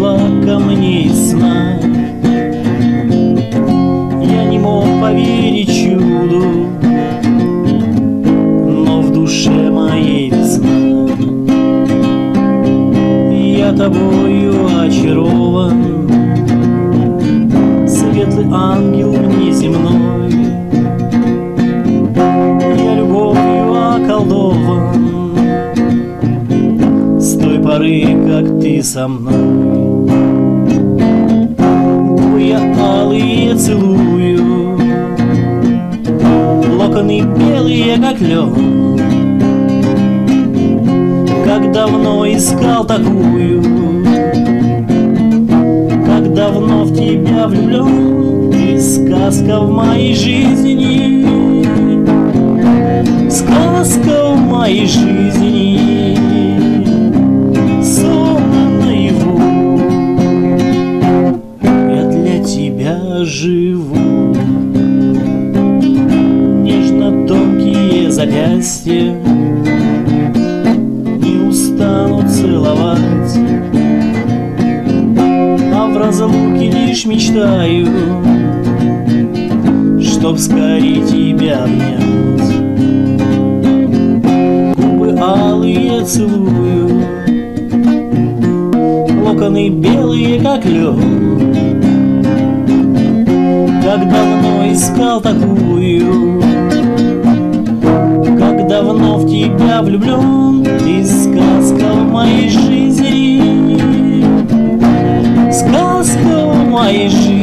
пришла ко мне из сна. Я не мог поверить чуду, но в душе моей весна. Я тобою очарован, светлый ангел неземной. Я любовью околдован с той поры, как ты со мной. Губы я алые целую, локоны белые, как лед. Как давно искал такую, как давно в тебя влюблен. Ты сказка в моей жизни, сказка в моей жизни, сон наяву. Я для тебя живу. Нежно-тонкие запястья не устану целовать, а в разлуке лишь мечтаю, чтоб скорее тебя обнять. Губы алые целую, локоны белые, как лед. Как давно искал такую, как давно в тебя влюблен. Ты сказка в моей жизни, сказка в моей жизни.